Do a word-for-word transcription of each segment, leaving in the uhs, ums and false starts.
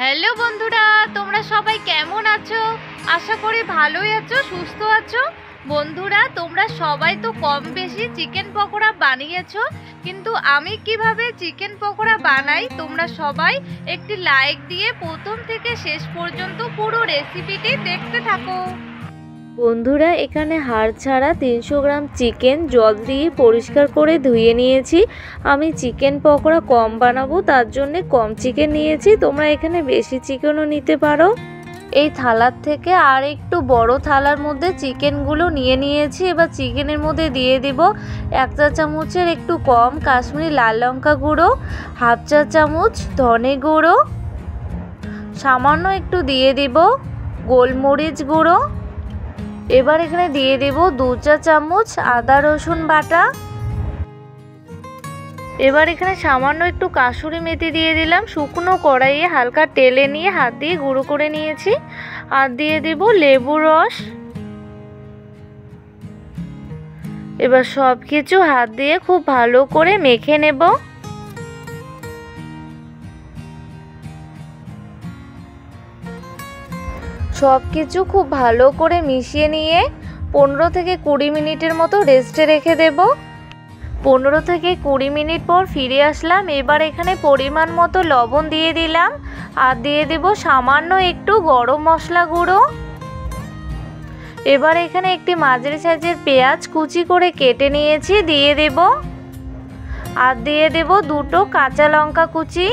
Hello বন্ধুরা, তোমরা সবাই কেমন আছো? আশা করি ভালোই আছো, সুস্থ আছো। বন্ধুরা, তোমরা সবাই তো কম বেশি চিকেন পকোড়া বানিয়েছো, কিন্তু আমি কিভাবে চিকেন পকোড়া বানাই তোমরা সবাই একটি লাইক দিয়ে প্রথম থেকে শেষ পর্যন্ত পুরো রেসিপিটি দেখতে থাকো। বন্ধুরা, এখানে হাড় ছাড়া তিনশো গ্রাম চিকেন জল দিয়ে পরিষ্কার করে ধুয়ে নিয়েছি। আমি চিকেন পকোড়া কম বানাবো, তার জন্য কম চিকেন নিয়েছি। তোমরা এখানে বেশি চিকেনও নিতে পারো। এই থালার থেকে আর একটু বড় থালার মধ্যে চিকেনগুলো নিয়ে নিয়েছি। এবার চিকেনের মধ্যে দিয়ে দিব এক চা চামচের একটু কম কাশ্মীরি লাল লঙ্কা গুঁড়ো, হাফ চা চামচ ধনে গুঁড়ো, সামান্য একটু দিয়ে দিব গোলমরিচ গুঁড়ো। এবার এখানে দিয়ে দেব দু চা চামচ আদা রসুন বাটা। এবার এখানে সামান্য একটু কাসুরি মেথি দিয়ে দিলাম। শুকনো কড়াইয়ে হালকা তেলে নিয়ে হাত দিয়ে গুঁড়ো করে নিয়েছি। আর দিয়ে দেব লেবুর রস। এবার সব কিছু হাত দিয়ে খুব ভালো করে মেখে নেব। সব কিছু খুব ভালো করে মিশিয়ে নিয়ে পনেরো থেকে কুড়ি মিনিটের মতো রেস্টে রেখে দেব। পনেরো থেকে কুড়ি মিনিট পর ফিরে আসলাম। এবার এখানে পরিমাণ মতো লবণ দিয়ে দিলাম আর দিয়ে দেব সামান্য একটু গরম মশলা গুঁড়ো। এবার এখানে একটি মাঝারি সাইজের পেঁয়াজ কুচি করে কেটে নিয়েছি, দিয়ে দেব। আর দিয়ে দেব দুটো কাঁচা লঙ্কা কুচি,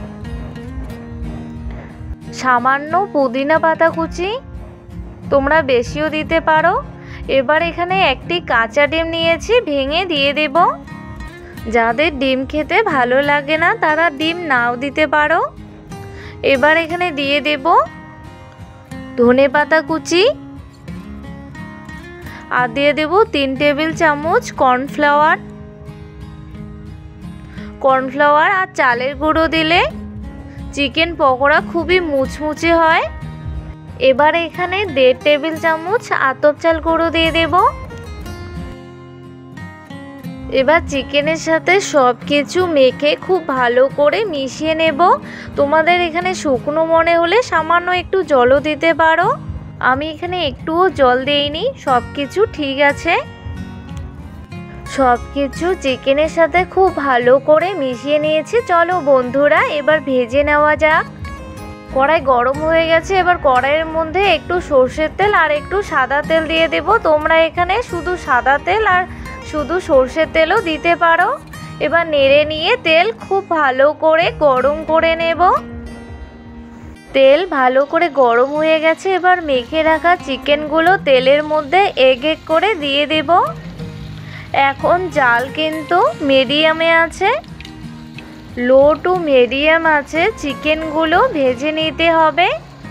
সামান্য পুদিনা পাতা কুচি, তোমরা বেশিও দিতে পারো। এবার এখানে একটি কাঁচা ডিম নিয়েছি, ভেঙে দিয়ে দেব। যাদের ডিম খেতে ভালো লাগে না তারা ডিম নাও দিতে পারো। এবার এখানে দিয়ে দেব ধনে পাতা কুচি আর দিয়ে দেব তিন টেবিল চামচ কর্নফ্লাওয়ার। কর্নফ্লাওয়ার আর চালের গুঁড়ো দিলে চিকেন পকোড়া খুবই মুচমুচে হয়। এবার এখানে দেড় টেবিল চামচ আতপ চাল গুঁড়ো দিয়ে দেব। এবার চিকেনের সাথে সব কিছু মেখে খুব ভালো করে মিশিয়ে নেব। তোমাদের এখানে শুকনো মনে হলে সামান্য একটু জলও দিতে পারো। আমি এখানে একটুও জল দেইনি, সব কিছু ঠিক আছে। সব কিছু চিকেনের সাথে খুব ভালো করে মিশিয়ে নিয়েছি। চলো বন্ধুরা, এবার ভেজে নেওয়া যাক। কড়াই গরম হয়ে গেছে। এবার কড়াইয়ের মধ্যে একটু সর্ষের তেল আর একটু সাদা তেল দিয়ে দেব। তোমরা এখানে শুধু সাদা তেল আর শুধু সর্ষের তেলও দিতে পারো। এবার নেড়ে নিয়ে তেল খুব ভালো করে গরম করে নেব। তেল ভালো করে গরম হয়ে গেছে। এবার মেখে রাখা চিকেনগুলো তেলের মধ্যে এক এক করে দিয়ে দেব। এখন জাল কিন্তু মিডিয়ামে আছে, লো টু মিডিয়াম আছে চিকেনগুলো ভেজে নিতে হবে।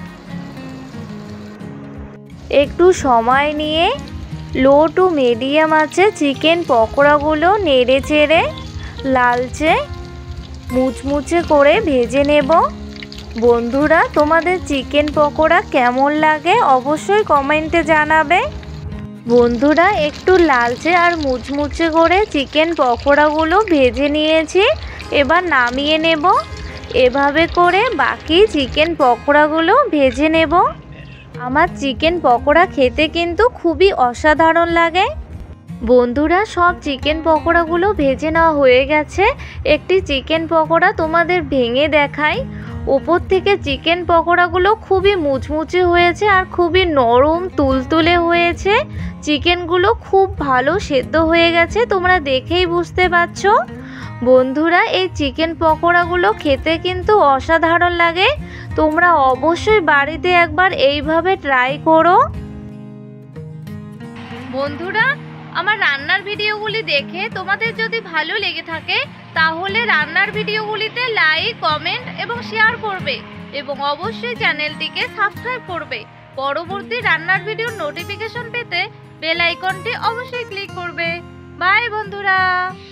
একটু সময় নিয়ে লো টু মিডিয়াম আছে চিকেন পকোড়াগুলো নেড়ে চেড়ে লালচে মুচমুচে করে ভেজে নেব। বন্ধুরা, তোমাদের চিকেন পকোড়া কেমন লাগে অবশ্যই কমেন্টে জানাবে। বন্ধুরা, একটু লালচে আর মুচমুচে করে চিকেন পকোড়াগুলো ভেজে নিয়েছি। এবার নামিয়ে নেব। এভাবে করে বাকি চিকেন পকোড়াগুলো ভেজে নেব। আমার চিকেন পকোড়া খেতে কিন্তু খুবই অসাধারণ লাগে। বন্ধুরা, সব চিকেন পকোড়াগুলো ভেজে নেওয়া হয়ে গেছে। একটি চিকেন পকোড়া তোমাদের ভেঙে দেখাই। ওপর থেকে চিকেন পকোড়াগুলো খুবই মুচমুচে হয়েছে আর খুবই নরম তুলতুলে হয়েছে। চিকেনগুলো খুব ভালো সেদ্ধ হয়ে গেছে, তোমরা দেখেই বুঝতে পারছো। বন্ধুরা, এই চিকেন পকোড়াগুলো খেতে কিন্তু অসাধারণ লাগে। তোমরা অবশ্যই বাড়িতে একবার এইভাবে ট্রাই করো। বন্ধুরা, আমার রান্নার ভিডিওগুলি দেখে তোমাদের যদি ভালো লেগে থাকে তাহলে রান্নার ভিডিওগুলিতে লাইক, কমেন্ট এবং শেয়ার করবে এবং অবশ্যই চ্যানেলটিকে সাবস্ক্রাইব করবে। পরবর্তী রান্নার ভিডিওর নোটিফিকেশন পেতে বেল আইকনটি অবশ্যই ক্লিক করবে। বাই বন্ধুরা।